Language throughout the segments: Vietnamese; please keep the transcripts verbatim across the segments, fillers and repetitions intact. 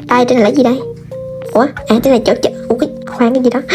Đây, trên này là gì đây? Ủa, à trên này chỗ chợ. Ủa, cái khoan cái gì đó.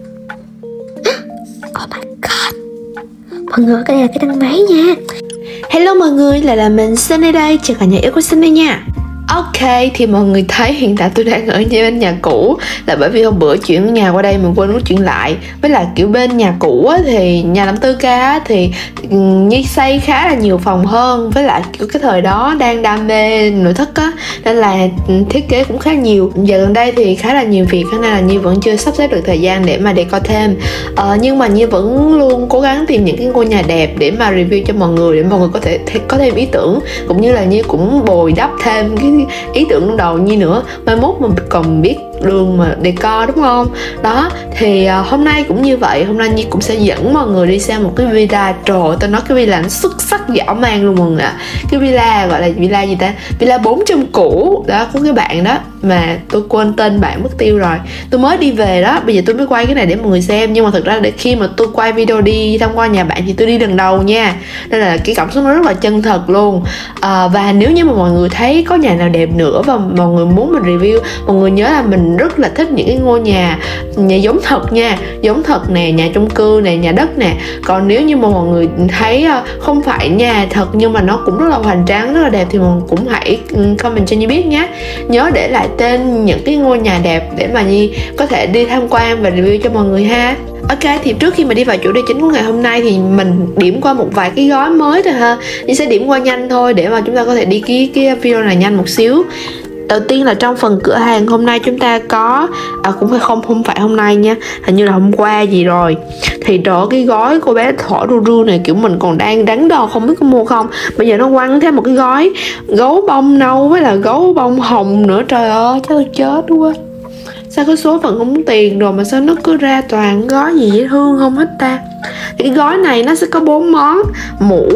Oh my god. Mọi người, cái này là cái thang máy nha. Hello mọi người, lại là mình Sunny đây. Chào cả nhà yêu của Sunny nha. Ok, thì mọi người thấy hiện tại tôi đang ở bên nhà cũ là bởi vì hôm bữa chuyển nhà qua đây mình quên nói chuyển lại. Với lại kiểu bên nhà cũ á, thì nhà năm tư K á, thì như xây khá là nhiều phòng hơn. Với lại kiểu cái thời đó đang đam mê nội thất á, nên là thiết kế cũng khá nhiều. Giờ gần đây thì khá là nhiều việc, cho nên là Nhi vẫn chưa sắp xếp được thời gian để mà decor thêm. ờ, Nhưng mà Nhi vẫn luôn cố gắng tìm những cái ngôi nhà đẹp để mà review cho mọi người, để mọi người có thể có thêm ý tưởng. Cũng như là Nhi cũng bồi đắp thêm cái ý tưởng trong đầu Nhi nữa, mai mốt mình còn biết đường mà decor đúng không? Đó, thì uh, hôm nay cũng như vậy. Hôm nay Nhi cũng sẽ dẫn mọi người đi xem một cái villa. Trời ơi, tôi nói cái villa nó xuất sắc dã man luôn mọi người ạ. Cái villa gọi là villa gì ta? Villa bốn trăm cũ. Đó, có cái bạn đó mà tôi quên tên bạn mất tiêu rồi. Tôi mới đi về đó, bây giờ tôi mới quay cái này để mọi người xem. Nhưng mà thực ra để khi mà tôi quay video đi tham quan nhà bạn thì tôi đi lần đầu nha, nên là cái cảm xúc nó rất là chân thật luôn. à, Và nếu như mà mọi người thấy có nhà nào đẹp nữa và mọi người muốn mình review, mọi người nhớ là mình rất là thích những cái ngôi nhà nhà giống thật nha, giống thật nè, nhà chung cư nè, nhà đất nè. Còn nếu như mà mọi người thấy không phải nhà thật nhưng mà nó cũng rất là hoành tráng, rất là đẹp thì mọi người cũng hãy comment cho Nhi biết nhé. Nhớ để lại tên những cái ngôi nhà đẹp để mà Nhi có thể đi tham quan và review cho mọi người ha. Ok, thì trước khi mà đi vào chủ đề chính của ngày hôm nay thì mình điểm qua một vài cái gói mới thôi ha. Nhi sẽ điểm qua nhanh thôi để mà chúng ta có thể đi cái, cái video này nhanh một xíu. Đầu tiên là trong phần cửa hàng hôm nay chúng ta có à, cũng phải không không phải hôm nay nha, hình như là hôm qua gì rồi. Thì đó, cái gói cô bé thỏ ru ru này kiểu mình còn đang đắn đo không biết có mua không. Bây giờ nó quăng thêm một cái gói gấu bông nâu với là gấu bông hồng nữa. Trời ơi, chắc tôi chết quá. Sao có số phận không tiền rồi mà sao nó cứ ra toàn gói gì dễ thương không hết ta. Thì cái gói này nó sẽ có bốn món: mũ,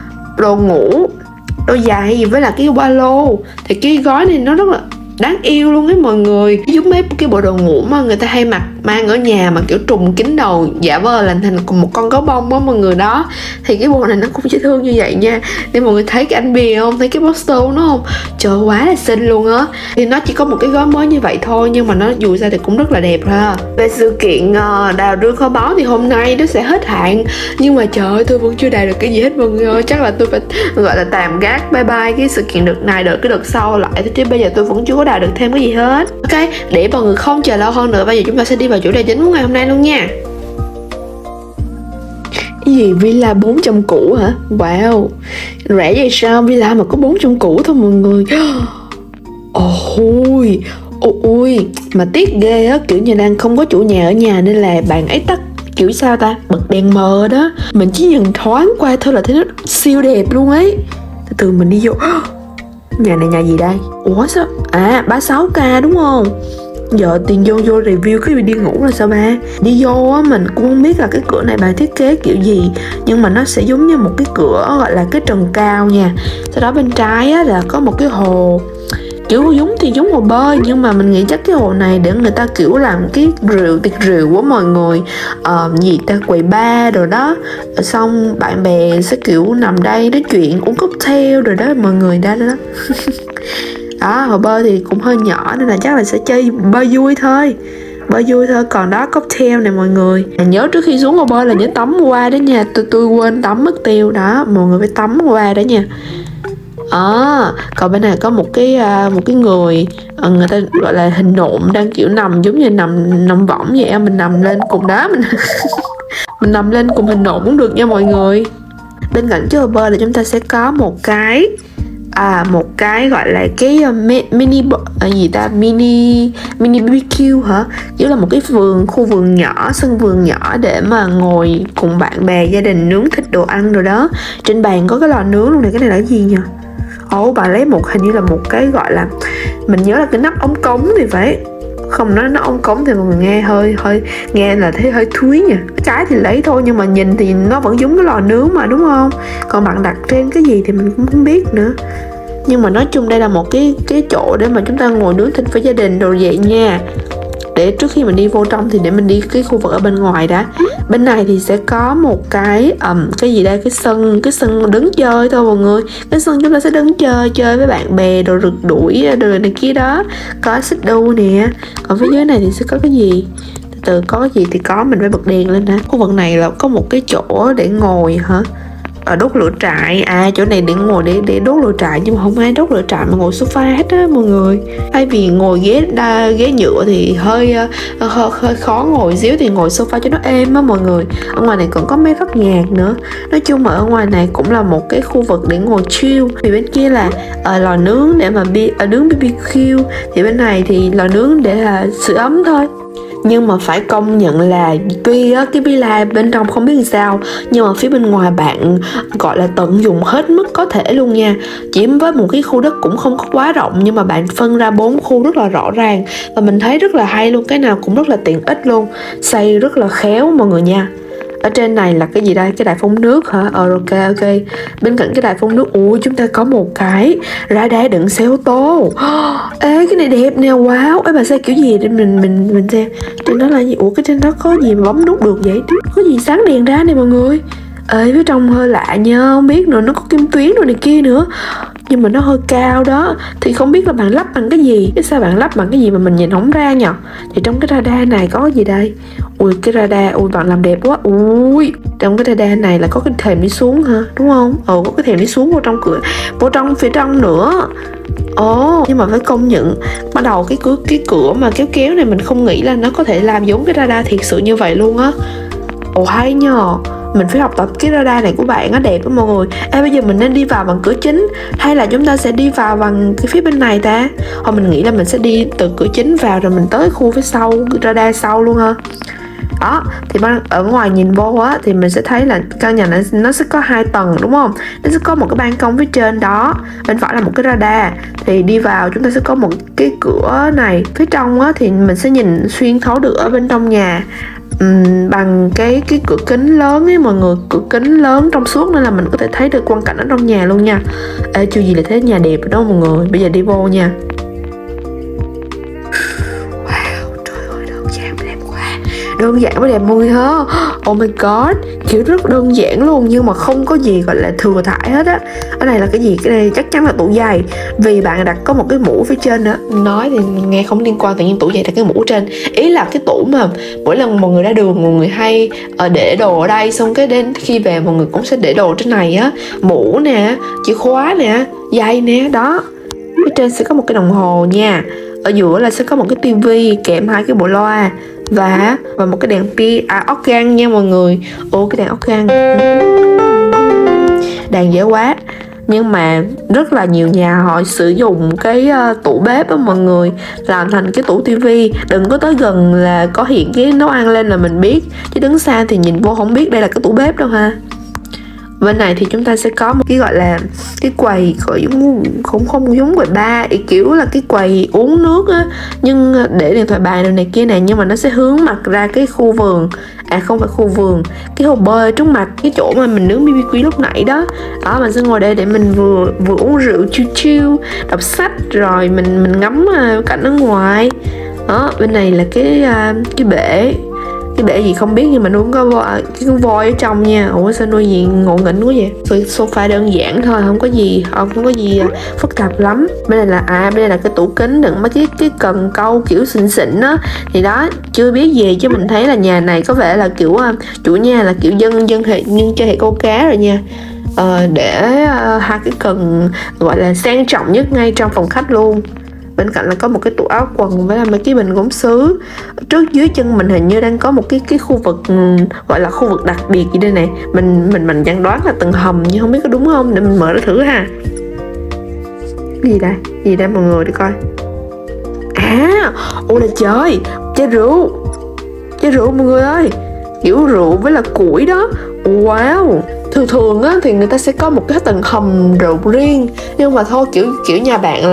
đồ ngủ, đôi giày gì với là cái ba lô. Thì cái gói này nó rất là đáng yêu luôn ấy mọi người. Giống mấy cái bộ đồ ngủ mà người ta hay mặc mang ở nhà mà kiểu trùm kín đầu giả vờ làm thành một con gấu bông á mọi người. Đó, thì cái bộ này nó cũng dễ thương như vậy nha. Để mọi người thấy cái anh bìa không, thấy cái poster của nó không, trời quá là xinh luôn á. Thì nó chỉ có một cái gói mới như vậy thôi, nhưng mà nó dù sao thì cũng rất là đẹp ha. Về sự kiện uh, đào rương kho báu thì hôm nay nó sẽ hết hạn, nhưng mà trời ơi tôi vẫn chưa đào được cái gì hết mọi người ơi. Chắc là tôi phải gọi là tạm gác bye bye cái sự kiện đợt này, đợi cái đợt sau lại. Chứ bây giờ tôi vẫn chưa có đào được thêm cái gì hết. Ok, để mọi người không chờ lâu hơn nữa, bây giờ chúng ta sẽ đi vào chủ đề chính của ngày hôm nay luôn nha. Cái gì villa bốn trăm cũ hả? Wow, rẻ vậy sao? Villa mà có bốn trăm cũ thôi mọi người. Ôi ôi, mà tiếc ghê á, kiểu như đang không có chủ nhà ở nhà nên là bạn ấy tắt kiểu sao ta, bật đèn mờ đó. Mình chỉ nhìn thoáng qua thôi là thấy nó siêu đẹp luôn ấy. Từ từ mình đi vô. Nhà này nhà gì đây? Ủa sao? À, ba mươi sáu K đúng không? Giờ tiền vô vô review cái đi ngủ là sao ba? Đi vô á, mình cũng không biết là cái cửa này bà thiết kế kiểu gì, nhưng mà nó sẽ giống như một cái cửa gọi là cái trần cao nha. Sau đó bên trái á là có một cái hồ, kiểu giống thì giống hồ bơi, nhưng mà mình nghĩ chắc cái hồ này để người ta kiểu làm cái rượu, tiệc rượu của mọi người, ờ, gì ta, quầy bar rồi đó. Xong bạn bè sẽ kiểu nằm đây nói chuyện uống cocktail rồi đó mọi người, đó đó, đó. Đó, hồ bơi thì cũng hơi nhỏ nên là chắc là sẽ chơi bơi vui thôi, bơi vui thôi. Còn đó cocktail này mọi người, nhớ trước khi xuống hồ bơi là nhớ tắm qua đó nha. Tôi tôi quên tắm mất tiêu đó, mọi người phải tắm qua đó nha. À, còn bên này có một cái uh, một cái người uh, người ta gọi là hình nộm đang kiểu nằm giống như nằm nằm võng vậy. Mình nằm lên cùng đó, mình mình nằm lên cùng hình nộm cũng được nha mọi người. Bên cạnh cái hồ bơi là chúng ta sẽ có một cái à một cái gọi là cái uh, mini à, gì ta mini mini bê bê kiu hả, kiểu là một cái vườn, khu vườn nhỏ, sân vườn nhỏ để mà ngồi cùng bạn bè gia đình nướng thịt đồ ăn rồi đó. Trên bàn có cái lò nướng luôn này. Cái này là cái gì nhỉ? Ồ, bà lấy một, hình như là một cái gọi là, mình nhớ là cái nắp ống cống thì phải. Không nói nó ống cống thì mọi người nghe hơi hơi nghe là thấy hơi thúi nha. Cái thì lấy thôi nhưng mà nhìn thì nó vẫn giống cái lò nướng mà đúng không? Còn bạn đặt trên cái gì thì mình cũng không biết nữa. Nhưng mà nói chung đây là một cái cái chỗ để mà chúng ta ngồi nướng thịt với gia đình đồ vậy nha. để trước khi mình đi vô trong thì để mình đi cái khu vực ở bên ngoài đã. Bên này thì sẽ có một cái um, cái gì đây, cái sân cái sân đứng chơi thôi mọi người. Cái sân chúng ta sẽ đứng chơi chơi với bạn bè, đồ rượt đuổi đồ này kia đó, có xích đu nè. Còn phía dưới này thì sẽ có cái gì, từ từ có cái gì thì có, mình phải bật đèn lên đã. Khu vực này là có một cái chỗ để ngồi hả, ở đốt lửa trại. À chỗ này để ngồi để để đốt lửa trại, nhưng mà không ai đốt lửa trại mà ngồi sofa hết á mọi người. Thay vì ngồi ghế đa, ghế nhựa thì hơi, uh, hơi hơi khó ngồi xíu, thì ngồi sofa cho nó êm á mọi người. Ở ngoài này còn có mấy phát nhạc nữa. Nói chung ở ngoài này cũng là một cái khu vực để ngồi chill. Vì bên kia là uh, lò nướng để mà bi, uh, nướng bê bê kiu, thì bên này thì lò nướng để là sưởi ấm thôi. Nhưng mà phải công nhận là tuy á, cái villa bên trong không biết làm sao, nhưng mà phía bên ngoài bạn gọi là tận dụng hết mức có thể luôn nha. Chỉ với một cái khu đất cũng không có quá rộng, nhưng mà bạn phân ra bốn khu rất là rõ ràng, và mình thấy rất là hay luôn, cái nào cũng rất là tiện ích luôn, xây rất là khéo mọi người nha. Ở trên này là cái gì đây, cái đài phun nước hả? Ờ ok ok. Bên cạnh cái đài phun nước, ui chúng ta có một cái radar đựng xe ô tô. Ê cái này đẹp nè, wow. Ê bà xe kiểu gì để mình mình mình xem. Trên đó là gì? Ủa cái trên đó có gì mà bấm nút được vậy? Có gì sáng đèn ra này mọi người. Ê phía trong hơi lạ nha, không biết nữa, nó có kim tuyến rồi này kia nữa, nhưng mà nó hơi cao đó, thì không biết là bạn lắp bằng cái gì. Cái sao bạn lắp bằng cái gì mà mình nhìn không ra nhờ. Thì trong cái radar này có cái gì đây? Ui cái radar, ui bạn làm đẹp quá. Ui trong cái radar này là có cái thềm đi xuống hả, đúng không? Ồ có cái thềm đi xuống vô trong cửa, vô trong phía trong nữa. Ồ nhưng mà phải công nhận bắt đầu cái cửa cái cửa mà kéo kéo này mình không nghĩ là nó có thể làm giống cái radar thiệt sự như vậy luôn á. Ồ hay nhờ. Mình phải học tập cái radar này của bạn, nó đẹp lắm mọi người. Ê bây giờ mình nên đi vào bằng cửa chính hay là chúng ta sẽ đi vào bằng cái phía bên này ta? Hoặc mình nghĩ là mình sẽ đi từ cửa chính vào rồi mình tới khu phía sau, radar sau luôn ha. Đó thì ở ngoài nhìn vô á thì mình sẽ thấy là căn nhà này nó sẽ có hai tầng đúng không? Nó sẽ có một cái ban công phía trên đó, bên phải là một cái radar. Thì đi vào chúng ta sẽ có một cái cửa này. Phía trong á thì mình sẽ nhìn xuyên thấu được ở bên trong nhà. Uhm, bằng cái cái cửa kính lớn ấy mọi người, cửa kính lớn trong suốt nên là mình có thể thấy được quang cảnh ở trong nhà luôn nha. Ê chưa gì là thấy nhà đẹp rồi đó mọi người. Bây giờ đi vô nha. Wow trời ơi đơn giản mà đẹp quá, đơn giản mà đẹp mọi người hả? Oh my god, kiểu rất đơn giản luôn nhưng mà không có gì gọi là thừa thãi hết á. Ở này là cái gì? Cái này chắc chắn là tủ giày, vì bạn đặt có một cái mũ phía trên nữa. Nói thì nghe không liên quan, tự nhiên tủ giày đặt cái mũ trên, ý là cái tủ mà mỗi lần mọi người ra đường mọi người hay uh, để đồ ở đây, xong cái đến khi về mọi người cũng sẽ để đồ trên này á, mũ nè, chìa khóa nè, giày nè đó. Phía trên sẽ có một cái đồng hồ nha, ở giữa là sẽ có một cái tivi kèm hai cái bộ loa và và một cái đèn pin, à ốc gan nha mọi người. Ô cái đèn ốc gan, đèn dễ quá. Nhưng mà rất là nhiều nhà họ sử dụng cái uh, tủ bếp á mọi người, làm thành cái tủ tivi. Đừng có tới gần là có hiện cái nấu ăn lên là mình biết, chứ đứng xa thì nhìn vô không biết đây là cái tủ bếp đâu ha. Bên này thì chúng ta sẽ có một cái gọi là cái quầy, gọi giống không không giống quầy bar, kiểu là cái quầy uống nước á, nhưng để điện thoại bàn này, này kia này, nhưng mà nó sẽ hướng mặt ra cái khu vườn. À không phải khu vườn, cái hồ bơi trước mặt, cái chỗ mà mình nướng bê bê kiu lúc nãy đó. Đó mình sẽ ngồi đây để mình vừa vừa uống rượu chill chill, đọc sách rồi mình mình ngắm cảnh ở ngoài. Đó bên này là cái cái bể, cái bể gì không biết nhưng mà nuôi có voi, cái con voi ở trong nha. Ủa sao nuôi gì ngộ nghĩnh quá vậy? Sofa đơn giản thôi, không có gì không có gì phức tạp lắm. Bên này là à bên này là cái tủ kính đựng mấy cái cái cần câu kiểu xịn xịn đó. Thì đó chưa biết gì chứ mình thấy là nhà này có vẻ là kiểu chủ nhà là kiểu dân dân hệ nhưng chơi hệ câu cá rồi nha. Ờ, để uh, hai cái cần gọi là sang trọng nhất ngay trong phòng khách luôn. Bên cạnh là có một cái tủ áo quần với là mấy cái bình gốm sứ. Trước dưới chân mình hình như đang có một cái cái khu vực gọi là khu vực đặc biệt gì đây này. Mình mình mình đang đoán là tầng hầm nhưng không biết có đúng không, để mình mở ra thử ha. Cái gì đây? Cái gì đây mọi người để coi. À, ôi là trời, chai rượu. Chai rượu mọi người ơi. Kiểu rượu với là củi đó. Wow. Thường thường á thì người ta sẽ có một cái tầng hầm rượu riêng, nhưng mà thôi kiểu kiểu nhà bạn là nó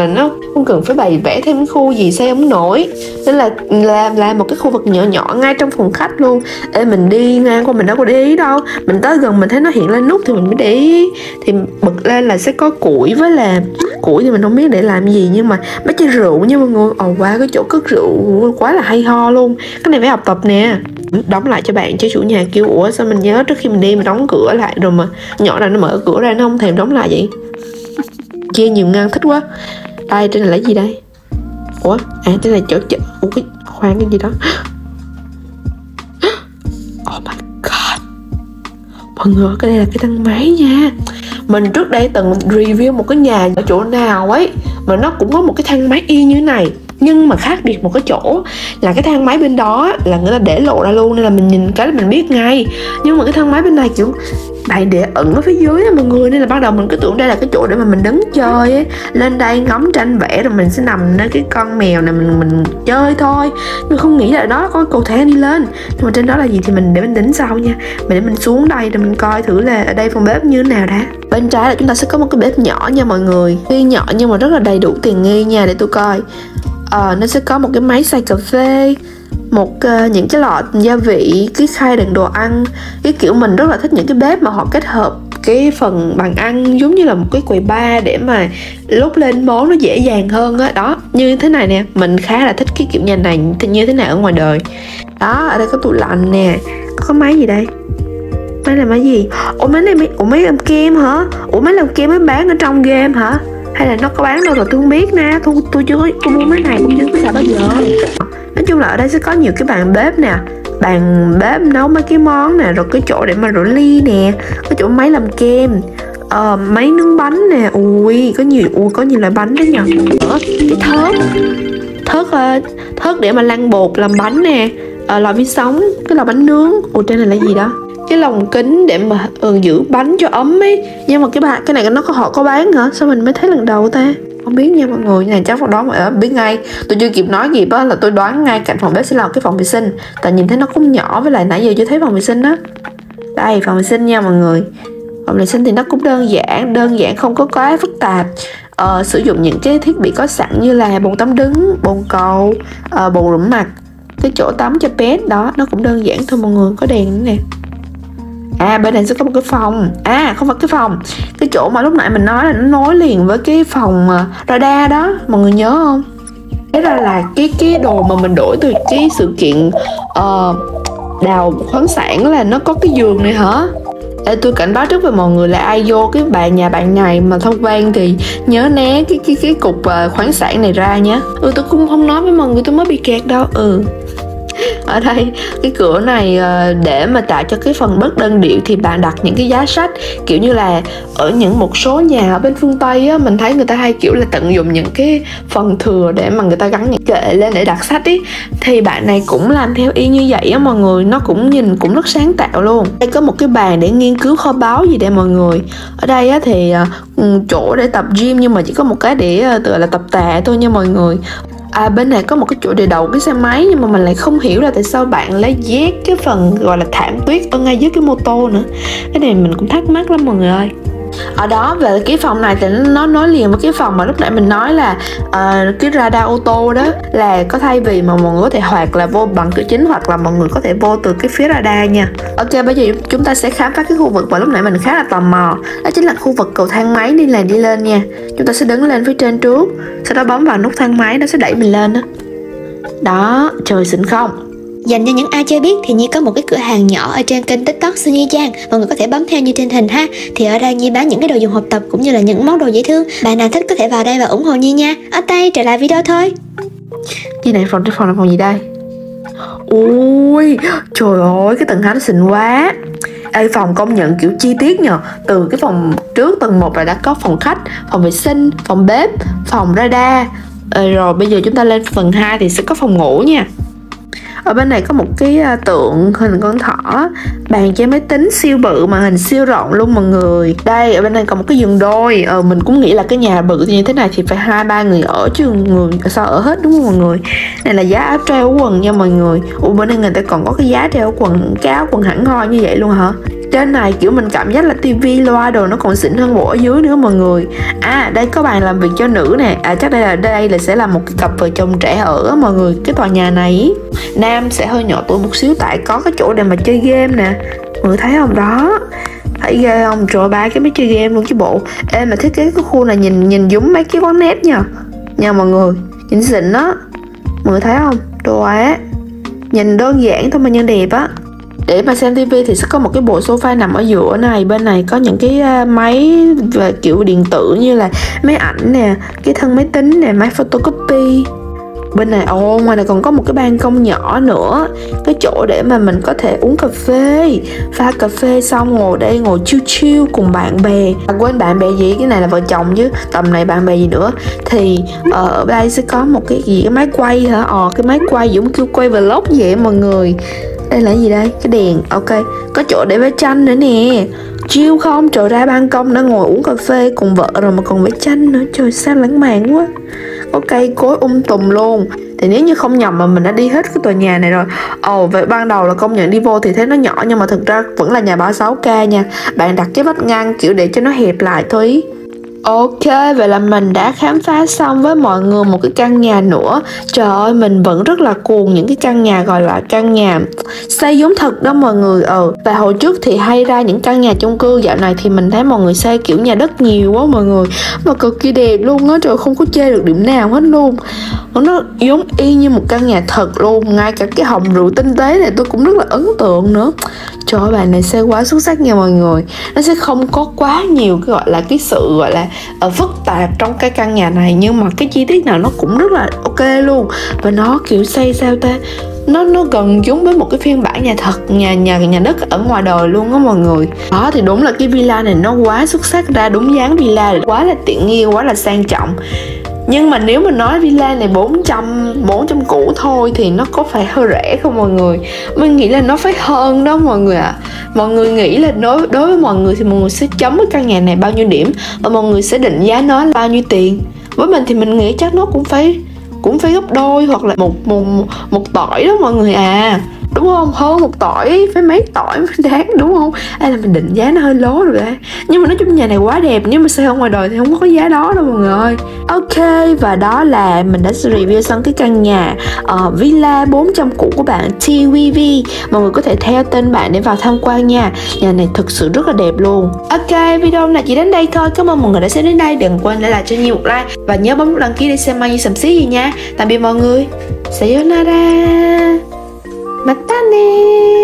không cần phải bày vẽ thêm cái khu gì xây không nổi, nên là làm làm một cái khu vực nhỏ nhỏ ngay trong phòng khách luôn. Ê, mình đi ngang qua mình đâu có để ý đâu, mình tới gần mình thấy nó hiện lên nút thì mình mới để ý. Thì bật lên là sẽ có củi, với là củi thì mình không biết để làm gì, nhưng mà mấy chai rượu nha mọi người. Ồ wow, cái chỗ cất rượu quá là hay ho luôn, cái này phải học tập nè. Đóng lại cho bạn, chứ chủ nhà kêu ủa sao mình nhớ trước khi mình đi mình đóng cửa lại rồi mà nhỏ này nó mở cửa ra nó không thèm đóng lại vậy. Chia nhiều ngăn thích quá. Đây, trên này là gì đây? Ủa, à trên này chỗ chợ. Ủa cái khoan cái gì đó. Oh my god. Mọi người, cái đây là cái thang máy nha. Mình trước đây từng review một cái nhà ở chỗ nào ấy mà nó cũng có một cái thang máy y như thế này, nhưng mà khác biệt một cái chỗ là cái thang máy bên đó là người ta để lộ ra luôn, nên là mình nhìn cái là mình biết ngay. Nhưng mà cái thang máy bên này kiểu bày để ẩn ở phía dưới á mọi người, nên là ban đầu mình cứ tưởng đây là cái chỗ để mà mình đứng chơi ấy, lên đây ngắm tranh vẽ rồi mình sẽ nằm nơi cái con mèo này mình mình chơi thôi. Nhưng không nghĩ là đó có cầu thang đi lên, nhưng mà trên đó là gì thì mình để mình tính sau nha. Mình để mình xuống đây rồi mình coi thử là ở đây phòng bếp như thế nào đã. Bên trái là chúng ta sẽ có một cái bếp nhỏ nha mọi người, tuy nhỏ nhưng mà rất là đầy đủ tiện nghi nha. Để tôi coi. Ờ, nó sẽ có một cái máy xay cà phê, một uh, những cái lọ gia vị, cái khay đựng đồ ăn. Cái kiểu mình rất là thích những cái bếp mà họ kết hợp cái phần bàn ăn giống như là một cái quầy bar để mà lúc lên món nó dễ dàng hơn á. Đó, như thế này nè, mình khá là thích cái kiểu nhà này thì như thế này ở ngoài đời. Đó, ở đây có tủ lạnh nè. Có cái máy gì đây? Máy là máy gì? Ủa máy này, ủa máy làm kem hả? Ủa máy làm kem mới bán ở trong game hả? Hay là nó có bán đâu rồi tôi không biết nè. Tôi, tôi chưa có, tôi mua máy này cũng chưa biết sao bao giờ. Nói chung là ở đây sẽ có nhiều cái bàn bếp nè, bàn bếp nấu mấy cái món nè, rồi cái chỗ để mà rửa ly nè, cái chỗ máy làm kem, ờ, máy nướng bánh nè. Ui có nhiều, ui có nhiều loại bánh đó nhờ. Cái thớt thớt thớt để mà lăn bột làm bánh nè, ờ, lò vi sóng, cái lò bánh nướng. Ủa trên này là gì đó? Cái lồng kính để mà ừ, giữ bánh cho ấm ấy. Nhưng mà cái bà, cái này nó có họ có bán hả? Sao mình mới thấy lần đầu ta? Không biết nha mọi người, này chắc phòng đó mà ở biết ngay. Tôi chưa kịp nói kịp á là tôi đoán ngay cạnh phòng bếp sẽ là cái phòng vệ sinh. Tại nhìn thấy nó cũng nhỏ, với lại nãy giờ chưa thấy phòng vệ sinh đó. Đây phòng vệ sinh nha mọi người. Phòng vệ sinh thì nó cũng đơn giản, đơn giản không có quá phức tạp. Ờ, sử dụng những cái thiết bị có sẵn như là bồn tắm đứng, bồn cầu, uh, bồn rửa mặt, cái chỗ tắm cho pet đó, nó cũng đơn giản thôi mọi người. Có đèn nữa nè. À bên này sẽ có một cái phòng. À không phải cái phòng, cái chỗ mà lúc nãy mình nói là nó nối liền với cái phòng uh, radar đó, mọi người nhớ không? Thế ra là cái cái đồ mà mình đổi từ cái sự kiện uh, đào khoáng sản là nó có cái giường này hả? Ê, tôi cảnh báo trước với mọi người là ai vô cái bạn nhà bạn này mà tham quan thì nhớ né cái cái cái cục uh, khoáng sản này ra nhé. Ừ tôi cũng không nói với mọi người tôi mới bị kẹt đâu. Ừ ở đây cái cửa này để mà tạo cho cái phần bớt đơn điệu thì bạn đặt những cái giá sách, kiểu như là ở những một số nhà ở bên phương Tây á, mình thấy người ta hay kiểu là tận dụng những cái phần thừa để mà người ta gắn những kệ lên để đặt sách ý, thì bạn này cũng làm theo y như vậy á mọi người. Nó cũng nhìn cũng rất sáng tạo luôn. Đây có một cái bàn để nghiên cứu kho báu gì đây mọi người. Ở đây á thì chỗ để tập gym nhưng mà chỉ có một cái để tự là tập tạ thôi nha mọi người. À bên này có một cái chỗ để đậu cái xe máy, nhưng mà mình lại không hiểu là tại sao bạn lấy vét cái phần gọi là thảm tuyết ở ngay dưới cái mô tô nữa. Cái này mình cũng thắc mắc lắm mọi người ơi. Ở đó về cái phòng này thì nó nối liền với cái phòng mà lúc nãy mình nói là uh, cái radar ô tô đó, là có thay vì mà mọi người có thể hoặc là vô bằng cửa chính hoặc là mọi người có thể vô từ cái phía radar nha. Ok bây giờ chúng ta sẽ khám phá cái khu vực mà lúc nãy mình khá là tò mò, đó chính là khu vực cầu thang máy đi là đi lên nha. Chúng ta sẽ đứng lên phía trên trước, sau đó bấm vào nút thang máy, nó sẽ đẩy mình lên đó. Đó, trời xịn không? Dành cho những ai chưa biết thì Nhi có một cái cửa hàng nhỏ ở trên kênh TikTok Sư Nhi Trang, mọi người có thể bấm theo như trên hình ha. Thì ở đây Nhi bán những cái đồ dùng học tập cũng như là những món đồ dễ thương. Bạn nào thích có thể vào đây và ủng hộ Nhi nha. Ở tay trở lại video thôi. Gì này, phòng phòng là phòng gì đây? Ui trời ơi, cái tầng hai nó xịn quá. Ê, phòng công nhận kiểu chi tiết nhờ. Từ cái phòng trước tầng một là đã có phòng khách, phòng vệ sinh, phòng bếp, phòng radar. Ê, rồi bây giờ chúng ta lên phần hai thì sẽ có phòng ngủ nha. Ở bên này có một cái tượng hình con thỏ, bàn chơi máy tính siêu bự, màn hình siêu rộng luôn mọi người. Đây ở bên này còn một cái giường đôi. Ờ, mình cũng nghĩ là cái nhà bự như thế này thì phải hai ba người ở chứ người sao ở hết, đúng không mọi người. Này là giá treo quần nha mọi người. Ủa bên đây người ta còn có cái giá treo quần, cái áo quần hẳn hoi như vậy luôn hả? Trên này kiểu mình cảm giác là tivi loa đồ nó còn xịn hơn bộ ở dưới nữa mọi người. À đây có bàn làm việc cho nữ nè. À chắc đây là đây là sẽ là một cái cặp vợ chồng trẻ ở mọi người. Cái tòa nhà này nam sẽ hơi nhỏ tuổi một xíu tại có cái chỗ để mà chơi game nè. Mọi người thấy không đó? Thấy ghê không? Trời, ba cái máy chơi game luôn chứ bộ. Ê mà thiết kế cái khu này nhìn nhìn giống mấy cái quán net nha. Nha mọi người, nhìn xịn đó. Mọi người thấy không? Đồ á. Nhìn đơn giản thôi mà nhân đẹp á. Để mà xem tivi thì sẽ có một cái bộ sofa nằm ở giữa này. Bên này có những cái máy về kiểu điện tử như là máy ảnh nè, cái thân máy tính nè, máy photocopy. Bên này, ồ, ngoài này còn có một cái ban công nhỏ nữa. Cái chỗ để mà mình có thể uống cà phê. Pha cà phê xong ngồi đây, ngồi chill chill cùng bạn bè. À, quên bạn bè gì, cái này là vợ chồng chứ. Tầm này bạn bè gì nữa. Thì ở đây sẽ có một cái gì, cái máy quay hả? Ờ, cái máy quay giống kiểu quay vlog vậy mọi người. Đây là gì đây? Cái đèn, ok. Có chỗ để vẽ tranh nữa nè. Chill không? Trời, ra ban công đã ngồi uống cà phê cùng vợ rồi mà còn vẽ tranh nữa. Trời, sao lãng mạn quá. Có cây cối um tùm luôn. Thì nếu như không nhầm mà mình đã đi hết cái tòa nhà này rồi. Ồ, vậy ban đầu là công nhận đi vô thì thấy nó nhỏ, nhưng mà thực ra vẫn là nhà ba mươi sáu K nha. Bạn đặt cái vách ngăn kiểu để cho nó hẹp lại thôi ý. Ok, vậy là mình đã khám phá xong với mọi người một cái căn nhà nữa. Trời ơi, mình vẫn rất là cuồng những cái căn nhà gọi là căn nhà xây giống thật đó mọi người. Ừ, và hồi trước thì hay ra những căn nhà chung cư, dạo này thì mình thấy mọi người xây kiểu nhà đất nhiều quá mọi người. Mà cực kỳ đẹp luôn á, trời, không có chê được điểm nào hết luôn. Nó giống y như một căn nhà thật luôn. Ngay cả cái hầm rượu tinh tế này tôi cũng rất là ấn tượng nữa. Trời ơi, bạn này xây quá xuất sắc nha mọi người. Nó sẽ không có quá nhiều cái gọi là cái sự gọi là uh, phức tạp trong cái căn nhà này, nhưng mà cái chi tiết nào nó cũng rất là ok luôn. Và nó kiểu xây sao ta, nó nó gần giống với một cái phiên bản nhà thật, nhà nhà nhà đất ở ngoài đời luôn á mọi người. Đó thì đúng là cái villa này nó quá xuất sắc, ra đúng dáng villa, quá là tiện nghi, quá là sang trọng. Nhưng mà nếu mà nói villa này bốn trăm, bốn trăm cũ thôi thì nó có phải hơi rẻ không mọi người? Mình nghĩ là nó phải hơn đó mọi người ạ. À. Mọi người nghĩ là đối, đối với mọi người thì mọi người sẽ chấm cái căn nhà này bao nhiêu điểm, và mọi người sẽ định giá nó là bao nhiêu tiền. Với mình thì mình nghĩ chắc nó cũng phải cũng phải gấp đôi hoặc là một một một tỏi đó mọi người à. Đúng không? Hơn một tỏi, phải mấy tỏi mới đáng, đúng không? Hay là mình định giá nó hơi lố rồi đấy. Nhưng mà nói chung nhà này quá đẹp, nhưng mà xây ở ngoài đời thì không có giá đó đâu mọi người ơi. Ok, và đó là mình đã review xong cái căn nhà uh, villa bốn trăm cũ của bạn tê vê vê. Mọi người có thể theo tên bạn để vào tham quan nha. Nhà này thực sự rất là đẹp luôn. Ok, video này chỉ đến đây thôi. Cảm ơn mọi người đã xem đến đây. Đừng quên để lại cho Nhi một like và nhớ bấm nút đăng ký để xem mai Nhi sầm xí gì nha. Tạm biệt mọi người. Sayonara. Matane.